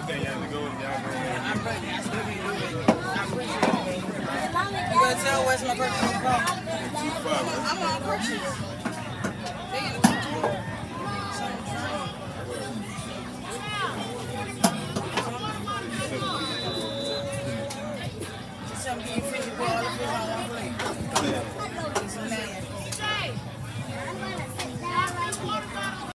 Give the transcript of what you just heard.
think y'all to go? Y'all go? I'm ready. I still be doing it. I appreciate it. You gonna tell where's my purchase on the phone? Too far, man. I'm on purchase. They in the control. Something you finish with all the food on one plate.